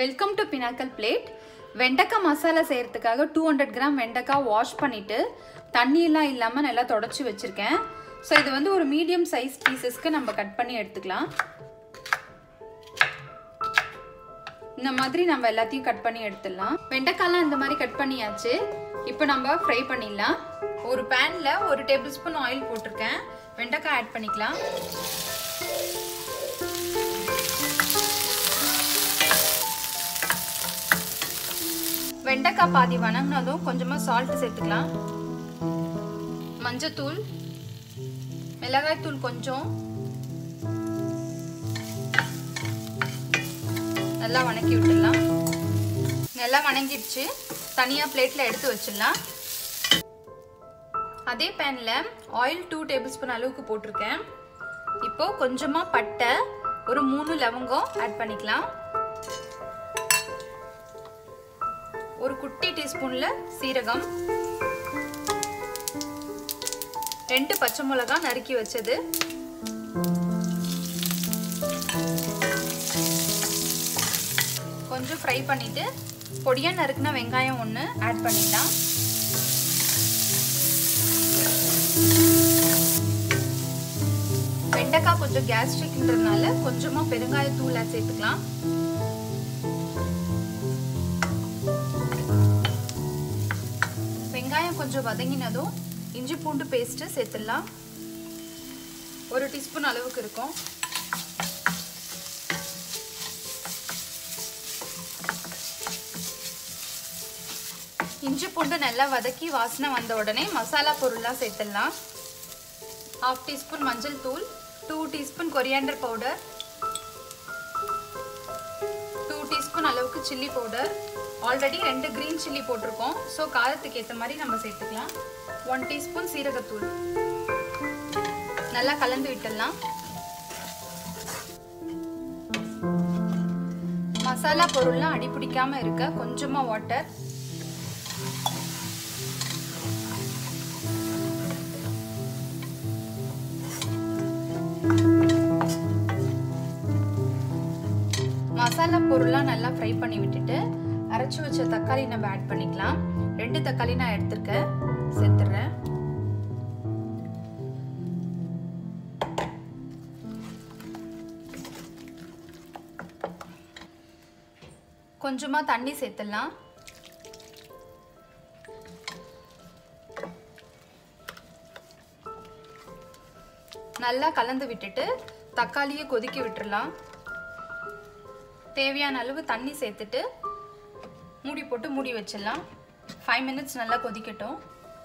Welcome to pinnacle plate. வெண்டைக்காய் மசாலா செய்யறதுக்காக 200 gram வெண்டைக்காய் வாஷ் பண்ணிட்டு தண்ணியெல்லாம் இல்லாமல் நல்லா தொடச்சி வச்சிருக்கேன். ஸோ இது வந்து ஒரு மீடியம் சைஸ் பீசஸ்க்கு நம்ம கட் பண்ணி எடுத்துக்கலாம். இந்த மாதிரி நம்ம எல்லாத்தையும் கட் பண்ணி எடுத்துடலாம். வெண்டைக்காய்லாம் இந்த மாதிரி கட் பண்ணியாச்சு. இப்போ நம்ம ஃப்ரை பண்ணிடலாம். ஒரு பேனில் 1 டேபிள் ஸ்பூன் ஆயில் போட்டிருக்கேன். வெண்டைக்காய் ஆட் பண்ணிக்கலாம். வெண்டைக்காய் பாதி வணங்கினதும் கொஞ்சமாக சால்ட் சேர்த்துக்கலாம். மஞ்சத்தூள், மிளகாய் தூள் கொஞ்சம், நல்லா வணக்கி விட்டுடலாம். நல்லா வணங்கிடுச்சு. தனியாக பிளேட்டில் எடுத்து வச்சிடலாம். அதே பேனில் ஆயில் 2 டேபிள் ஸ்பூன் அளவுக்கு போட்டிருக்கேன். இப்போ கொஞ்சமாக பட்டை, ஒரு 3 லவங்கம் ஆட் பண்ணிக்கலாம். ஒரு குட்டி டீஸ்பூன்ல சீரகம், 2 பச்சை மிளகாய் நறுக்கி வச்சது, கொஞ்சம் ஃப்ரை பண்ணிட்டு பொடியா நறுக்குன வெங்காயம் 1 ஆட் பண்ணிடலாம். வெண்டைக்காய் கொஞ்சம் கேஸ்ட்ரிக்ன்றதுனால கொஞ்சமா பெருங்காயத்தூள் சேர்த்துக்கலாம். வெங்காயம் கொஞ்சம் வதங்கினதும் இஞ்சி பூண்டு பேஸ்ட் சேர்த்துடலாம். 1 டீஸ்பூன் அளவுக்கு இருக்கும். இஞ்சி பூண்டு நல்லா வதக்கி வாசனை வந்த உடனே மசாலா பொருள்லாம் சேர்த்துடலாம். 1/2 டீஸ்பூன் மஞ்சள் தூள், 2 டீஸ்பூன் கொரியாண்டர் பவுடர், 2 டீஸ்பூன் அளவுக்கு chilli powder. Already 2 green chilli போட்டிருக்கோம். ஸோ காரத்துக்கு ஏற்ற மாதிரி நம்ம சேர்த்துக்கலாம். 1 டீஸ்பூன் சீரகத்தூள். நல்லா கலந்து விட்டுடலாம். மசாலா பொருள்லாம் அடி பிடிக்காம இருக்க கொஞ்சமா வாட்டர், மசாலா பொருள்லாம் நல்லா ஃப்ரை பண்ணி விட்டுட்டு அரைச்சி வச்ச தக்காளி நம்ம ஆட் பண்ணிக்கலாம். 2 தக்காளி நான் எடுத்துருக்கேன், சேர்த்துறேன். கொஞ்சமா தண்ணி சேர்த்துடலாம். நல்லா கலந்து விட்டுட்டு தக்காளியை கொதிக்க விட்டுறலாம். தேவையான அளவு தண்ணி சேர்த்துட்டு மூடி போட்டு மூடி வச்சிடலாம். 5 மினிட்ஸ் நல்லா கொதிக்கட்டும்.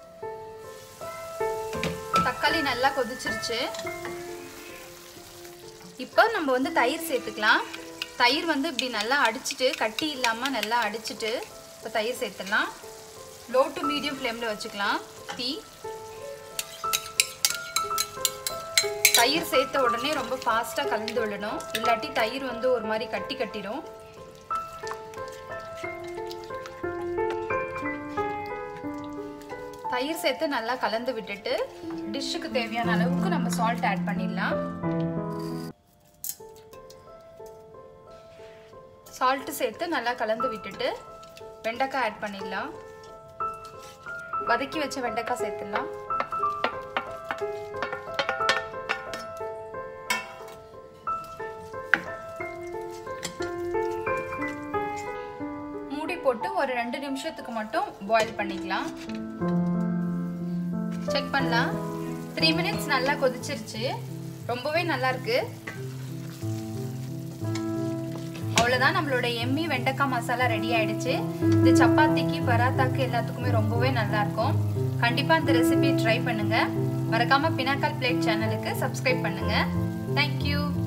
தக்காளி நல்லா கொதிச்சிருச்சு. இப்போ நம்ம வந்து தயிர் சேர்த்துக்கலாம். தயிர் வந்து இப்படி நல்லா அடிச்சுட்டு, கட்டி இல்லாமல் நல்லா அடிச்சுட்டு இப்போ தயிர் சேர்த்துடலாம். லோ டு மீடியம் ஃப்ளேமில் வச்சுக்கலாம் தீ. தயிர் சேர்த்த உடனே ரொம்ப ஃபாஸ்ட்டாக கலந்து விடணும், இல்லாட்டி தயிர் வந்து ஒரு மாதிரி கட்டிடும். தயிர் சேர்த்து நல்லா கலந்து விட்டுட்டு டிஷ்ஷுக்கு தேவையான அளவுக்கு நம்ம சால்ட் ஆட் பண்ணிடலாம். சால்ட் சேர்த்து நல்லா கலந்து விட்டுட்டு வெண்டைக்காய் ஆட் பண்ணிடலாம். வதக்கி வச்ச வெண்டைக்காய் சேர்த்துடலாம். மூடி போட்டு ஒரு 2 நிமிஷத்துக்கு மட்டும் பாயில் பண்ணிக்கலாம். செக் பண்ணலாம். 3 மினிட்ஸ் நல்லா கொதிச்சிருச்சு. ரொம்பவே நல்லா இருக்கு. அவ்வளோதான், நம்மளோட எம்மி வெண்டைக்காய் மசாலா ரெடி ஆயிடுச்சு. இது சப்பாத்திக்கு, பராத்தாக்கு எல்லாத்துக்குமே ரொம்பவே நல்லா இருக்கும். கண்டிப்பா இந்த ரெசிபி ட்ரை பண்ணுங்க. மறக்காம பினாக்கல் பிளேட் சேனலுக்கு சப்ஸ்கிரைப் பண்ணுங்க. தேங்க்யூ.